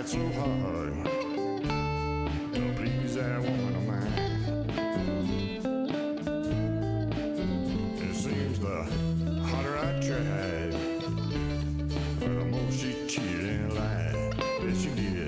tried so hard to please that woman of mine. It seems the harder I tried, the more she cheated and lied. Yes, she did.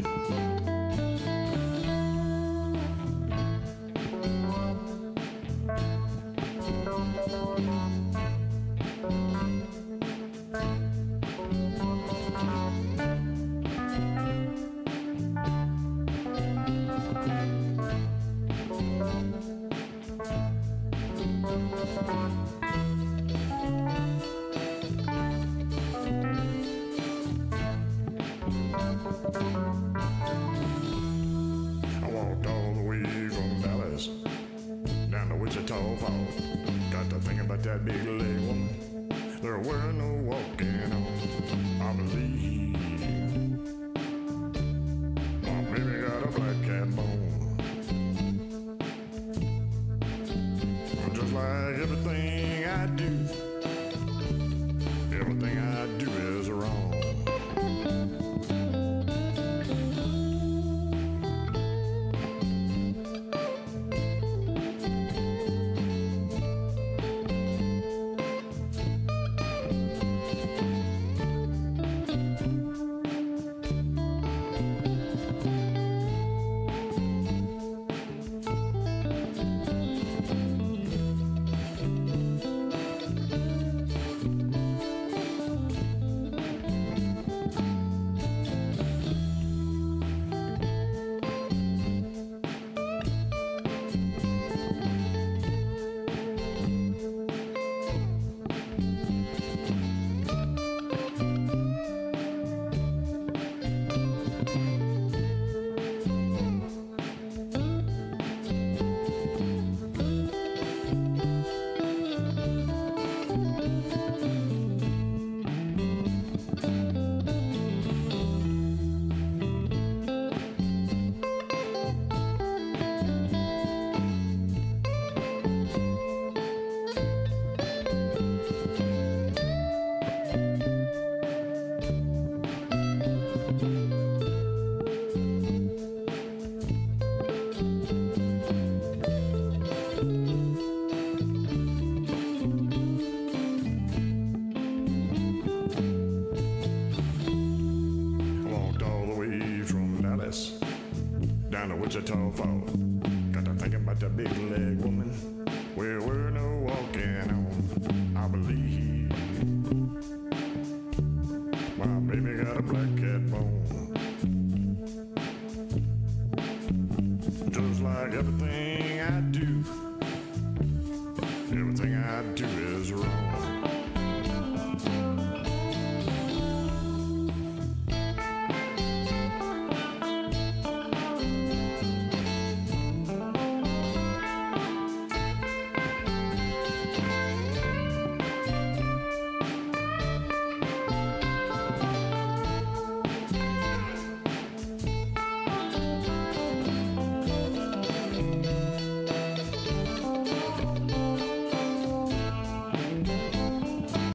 I walked all the way from Dallas down to Wichita Falls. Got to thinking about that big leg woman. There were no walking on, I believe. My baby got a black cat bone. Just like everything I do, everything I do is wrong. Down to Wichita Falls. Got to thinking about that big leg woman. Where we're no walking on, I believe. My baby got a black cat bone. Just like everything I do, everything I do is wrong.